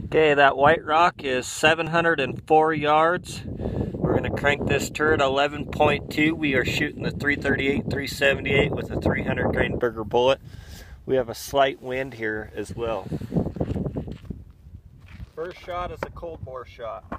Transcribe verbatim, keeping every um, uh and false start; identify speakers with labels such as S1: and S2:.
S1: Okay, that white rock is seven hundred four yards. We're going to crank this turret eleven point two. We are shooting the three thirty-eight, three seventy-eight with a three hundred grain Berger bullet. We have a slight wind here as well. First shot is a cold bore shot.